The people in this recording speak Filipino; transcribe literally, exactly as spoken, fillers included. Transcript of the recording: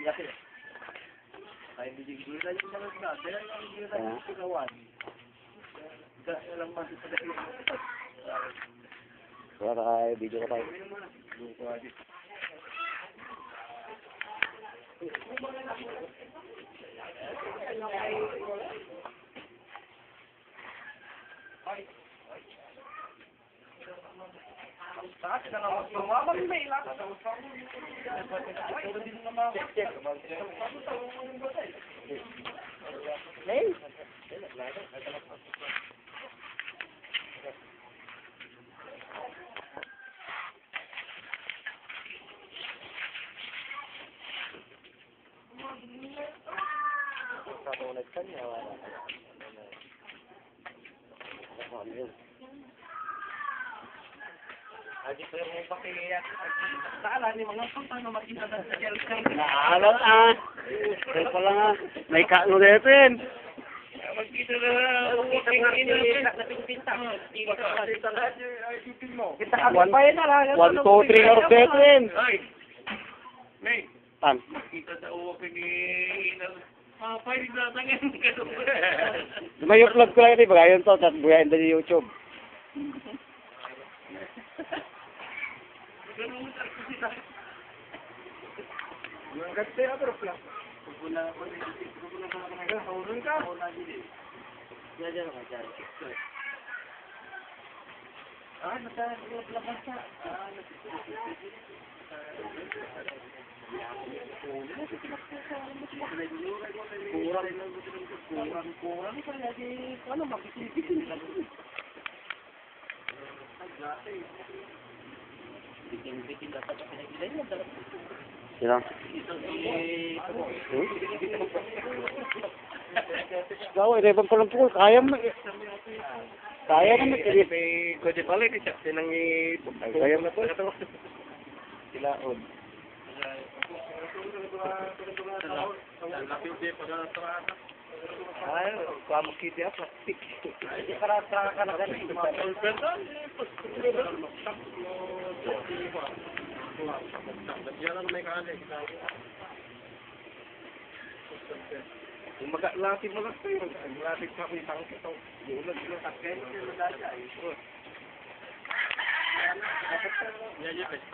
Ay, hindi gila yung mga natin. Ay, hindi gila yung sigawan. Kaya lang masip sa dahil. Wala ka, video ka tayo. Taas na naman. Tumamang may ilang. Hey! Katulad ka niya, wala. Ano yun? Lagi ko yung pakiyak. Saan ni mga punta na makita sa shelter. Naalat ah! Kaya pala nga, may kaklo dito yun. Magkita na walking in na pinta. Kita lahat yung shooting mo. Kita ka pa yun na lang. One, two, three, or dito yun. Ay! May! Tan. Kita sa walking in na mga pwede natangan ka doon. May upload ko lang ito, bagayon to, tapos buhayin din yung YouTube. Ganun mo sa kusita. Yung gante na pero pala. Pagpuna ko rin. Pagpuna ko na ka. Hawalun ka. Diyan diyan ka dyan. Ah, nasa labas ka. Ah, kurang kurang kurang kaya di ano makikipit nila. Agate. Bikin-bikin dapat pinagilay mo dapat. Sino? Ikaw, eleven pa lang po. Kaya mo. Kaya naman. May kode pala ito siya. Sinangi. Kaya mo po. Sila on. Ay, kamu kita plastik. Hindi para sa kanagan ng mga pulpetan. Diyan may kanin. Kung mag-latid mo lang tayo, mag-latid ka kung isang ito. Yung ulag-ulag at kayo, yung nadasya. Yan, yan.